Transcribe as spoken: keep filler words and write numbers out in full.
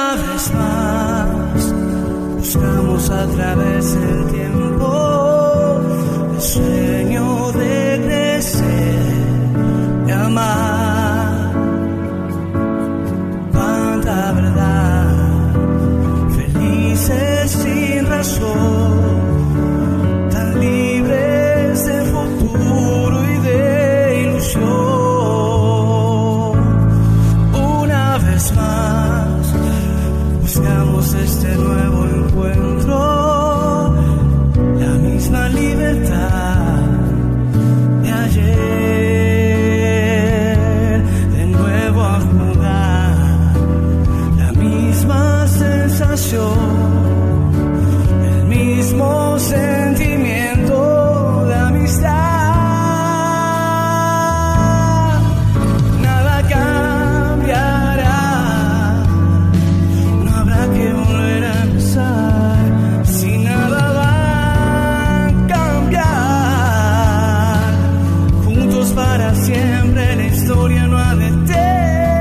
vez más buscamos a través del tiempo el sueño de crecer, de amar. Cuánta verdad, felices sin razón, tan libres de futuro y de ilusión. Una vez más buscamos este nuevo encuentro, la misma libertad de ayer, de nuevo a jugar, la misma sensación, el mismo sentimiento de amistad. Nada cambiará, no habrá que volver a empezar, si nada va a cambiar. Juntos para siempre, la historia no ha de terminar.